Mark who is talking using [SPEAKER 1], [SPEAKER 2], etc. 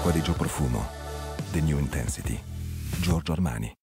[SPEAKER 1] l'acqua di Gio Profumo. The New Intensity. Giorgio Armani.